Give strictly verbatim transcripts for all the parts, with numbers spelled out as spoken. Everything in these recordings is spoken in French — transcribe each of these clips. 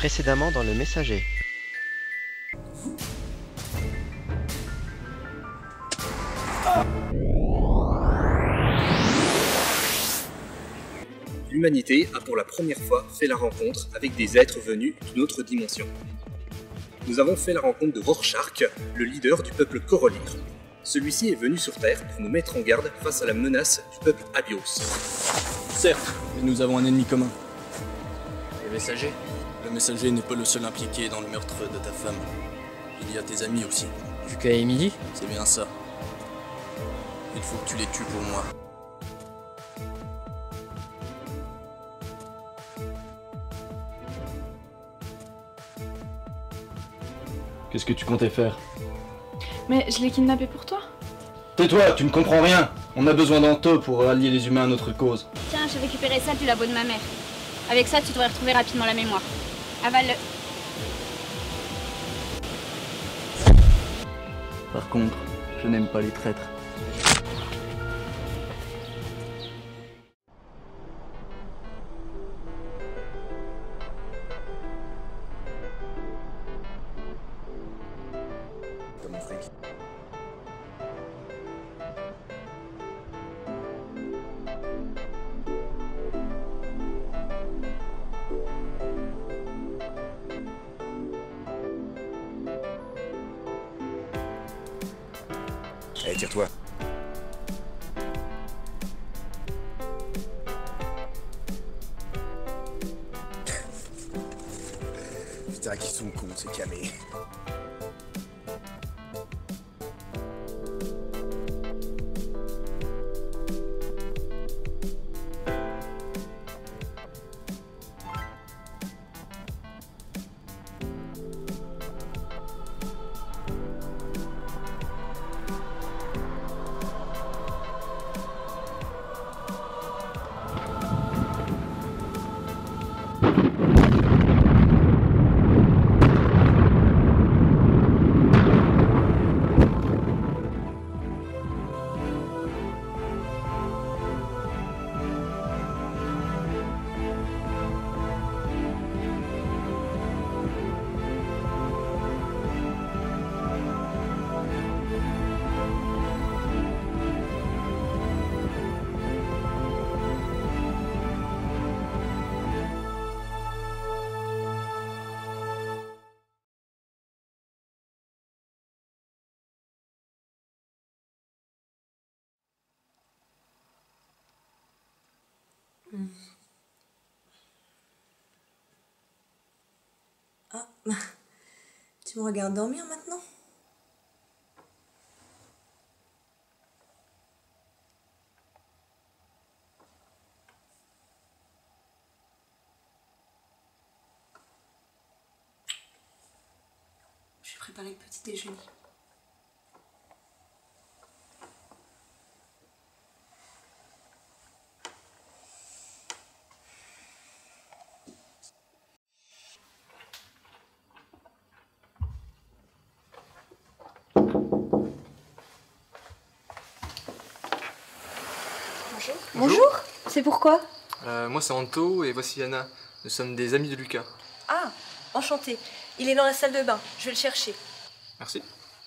Précédemment dans le messager. L'humanité a pour la première fois fait la rencontre avec des êtres venus d'une autre dimension. Nous avons fait la rencontre de Rorschach, le leader du peuple Corolir. Celui-ci est venu sur Terre pour nous mettre en garde face à la menace du peuple Abios. Certes, mais nous avons un ennemi commun. Le messager? Le messager n'est pas le seul impliqué dans le meurtre de ta femme. Il y a tes amis aussi. Lucas et Emily? C'est bien ça. Il faut que tu les tues pour moi. Qu'est-ce que tu comptais faire? Mais je l'ai kidnappé pour toi. Tais-toi, tu ne comprends rien. On a besoin d'Anto pour allier les humains à notre cause. Tiens, j'ai récupéré ça du labo de ma mère. Avec ça, tu devrais retrouver rapidement la mémoire. Avale-le. Par contre, je n'aime pas les traîtres. Comme mon fric. Allez, tire-toi. Putain, qu'ils sont cons, ces camés. Ah, tu me regardes dormir maintenant? Je vais préparer le petit déjeuner. Bonjour. Bonjour. C'est pourquoi? euh, Moi c'est Anto et voici Yana. Nous sommes des amis de Lucas. Ah, enchanté. Il est dans la salle de bain. Je vais le chercher. Merci.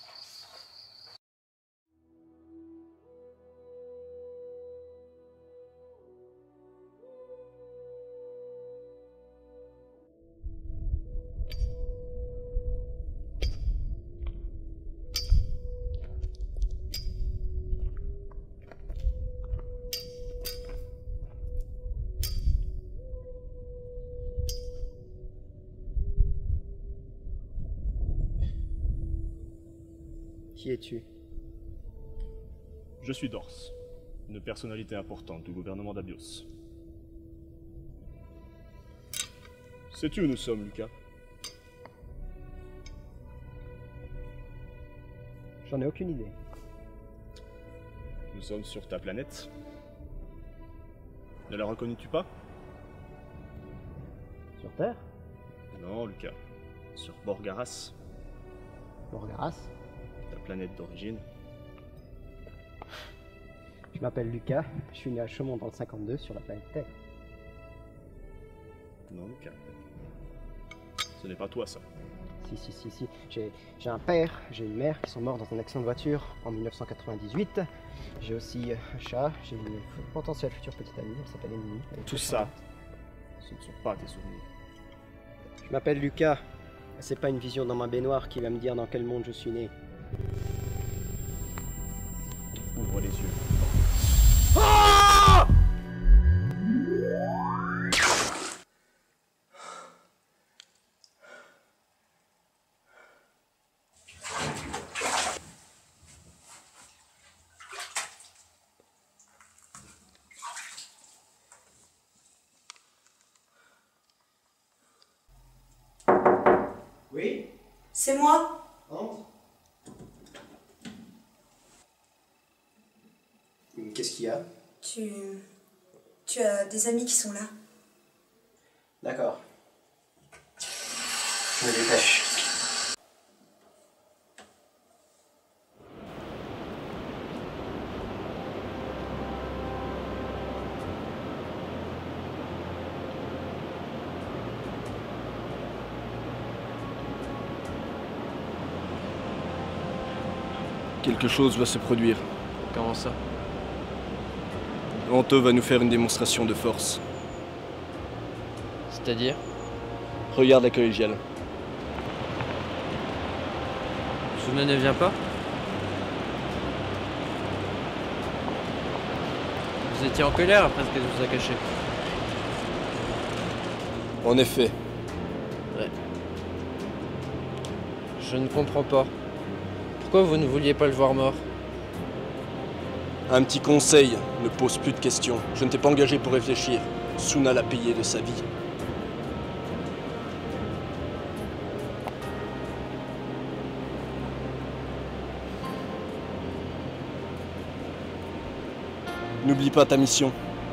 Qui es-tu? Je suis Dors, une personnalité importante du gouvernement d'Abios. Sais-tu où nous sommes, Lucas? J'en ai aucune idée. Nous sommes sur ta planète. Ne la reconnais-tu pas? Sur Terre? Non, Lucas. Sur Borgaras. Borgaras? Ta planète d'origine. Je m'appelle Lucas, je suis né à Chaumont dans le cinquante-deux sur la planète Terre. Non, Lucas. Ce n'est pas toi, ça. Si, si, si, si. J'ai j'ai un père, j'ai une mère qui sont morts dans un accident de voiture en mille neuf cent quatre-vingt-dix-huit. J'ai aussi un chat, j'ai une potentielle future petite amie, elle s'appelle Emily. Elle est Tout très ça, sympa. ce ne sont pas tes souvenirs. Je m'appelle Lucas. C'est pas une vision dans ma baignoire qui va me dire dans quel monde je suis né. Ouvre les yeux. Oui? C'est moi. Entre. Qu'est-ce qu'il y a? Tu... Tu as des amis qui sont là. D'accord. Je me dépêche. Quelque chose va se produire. Comment ça? Anto va nous faire une démonstration de force. C'est-à-dire? Regarde la collégiale. Suna ne vient pas? Vous étiez en colère après ce qu'elle vous a caché. En effet. Ouais. Je ne comprends pas. Pourquoi vous ne vouliez pas le voir mort? Un petit conseil, ne pose plus de questions. Je ne t'ai pas engagé pour réfléchir. Suna l'a payé de sa vie. N'oublie pas ta mission.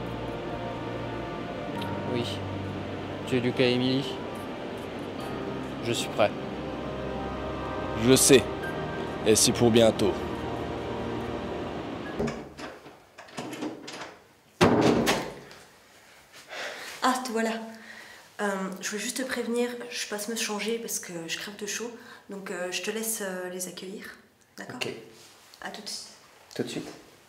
Oui. Tu es Lucas et Emily? Je suis prêt. Je sais. Et c'est pour bientôt. Ah, te voilà. Euh, je voulais juste te prévenir, je passe me changer parce que je crève de chaud. Donc euh, je te laisse euh, les accueillir. D'accord? Ok. À tout de suite. Tout de suite.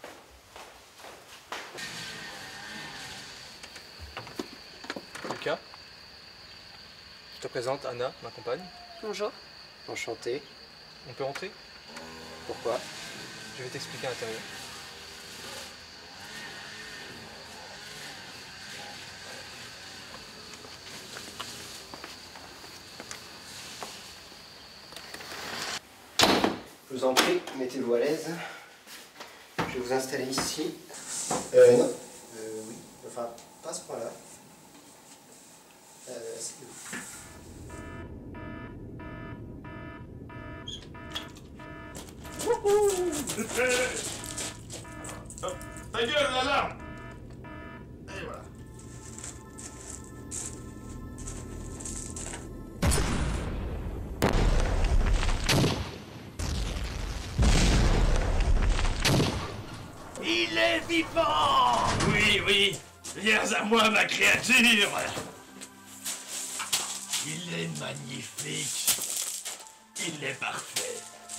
Lucas, je te présente Anna, ma compagne. Bonjour. Enchanté. On peut rentrer? Pourquoi? Je vais t'expliquer à l'intérieur. Je vous en prie, mettez-vous à l'aise. Je vais vous installer ici. Euh, non. Euh, oui. Enfin, pas à ce point-là. Euh, c'est où? Ta gueule, l'alarme! Et voilà. Il est vivant! Oui, oui, viens à moi, ma créature! Il est magnifique. Il est parfait.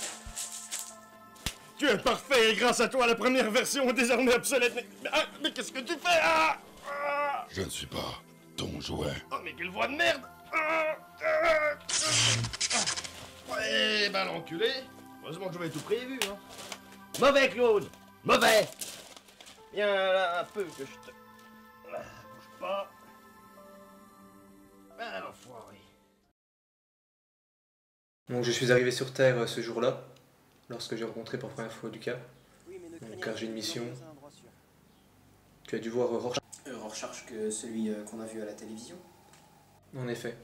Tu es parfait et grâce à toi, la première version est désormais obsolète. Mais, mais, ah, mais qu'est-ce que tu fais? ah, ah. Je ne suis pas ton jouet. Oh, mais quelle voix de merde! ah, ah, ah. Ouais, ben l'enculé. Heureusement que j'avais tout prévu, hein. Mauvais, Claude! Mauvais! Viens là un peu que je te... Ah, bouge pas. Ben l'enfoiré. Donc je suis arrivé sur Terre euh, ce jour-là, lorsque j'ai rencontré pour la première fois Lucas. Donc, car j'ai une mission. Tu as dû voir euh, Rorschach. Euh, Rorschach que celui euh, qu'on a vu à la télévision. En effet.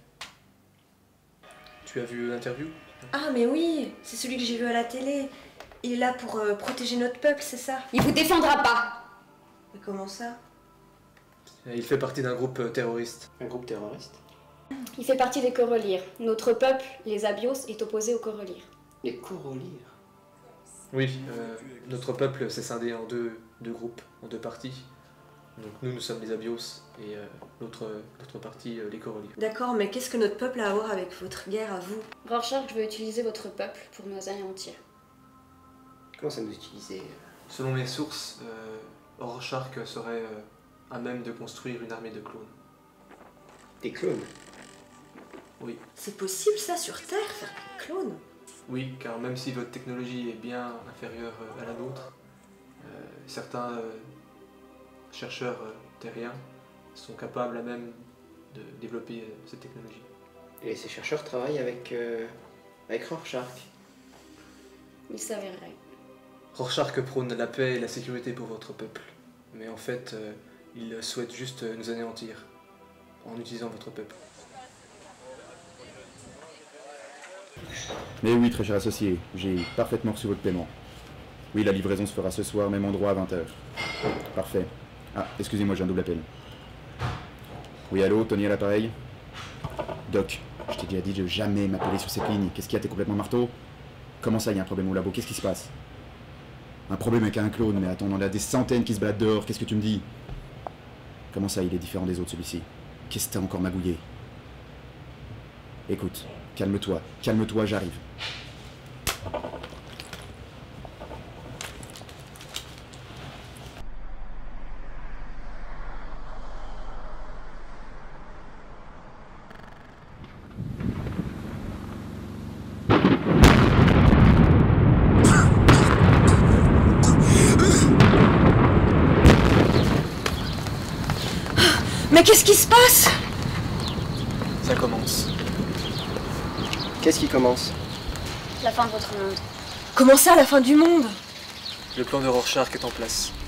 Tu as vu l'interview? Ah, mais oui, c'est celui que j'ai vu à la télé. Il est là pour euh, protéger notre peuple, c'est ça? Il vous défendra pas. Mais comment ça? Il fait partie d'un groupe euh, terroriste. Un groupe terroriste? Il fait partie des Corollirs. Notre peuple, les Abios, est opposé aux Corollirs. Les Corollirs? Oui, euh, notre peuple s'est scindé en deux, deux groupes, en deux parties. Donc nous, nous sommes les Abios et euh, l'autre partie, euh, les Corolliers. D'accord, mais qu'est-ce que notre peuple a à voir avec votre guerre à vous? Rorschach veut utiliser votre peuple pour nous anéantir. Comment ça nous utiliser? Selon mes sources, euh, Rorschach serait euh, à même de construire une armée de clones. Des clones? Oui. C'est possible ça sur Terre, faire des clones? Oui, car même si votre technologie est bien inférieure à la nôtre, euh, certains euh, chercheurs euh, terriens sont capables à même de développer euh, cette technologie. Et ces chercheurs travaillent avec, euh, avec Rorschach? Il s'avérerait. Rorschach prône la paix et la sécurité pour votre peuple, mais en fait, euh, il souhaite juste nous anéantir en utilisant votre peuple. Mais oui, très cher associé, j'ai parfaitement reçu votre paiement. Oui, la livraison se fera ce soir, même endroit à vingt heures. Parfait. Ah, excusez-moi, j'ai un double appel. Oui, allô, Tony à l'appareil? Doc, je t'ai déjà dit de jamais m'appeler sur cette ligne. Qu'est-ce qu'il y a, t'es complètement marteau? Comment ça, il y a un problème au labo? Qu'est-ce qui se passe? Un problème avec un clone, mais attends, on en a des centaines qui se baladent dehors, qu'est-ce que tu me dis? Comment ça, il est différent des autres, celui-ci? Qu'est-ce que t'as encore magouillé? Écoute, calme-toi, calme-toi, j'arrive. Mais qu'est-ce qui se passe? Ça commence. Qu'est-ce qui commence? La fin de votre monde. Comment ça, la fin du monde? Le plan de Rorschach est en place.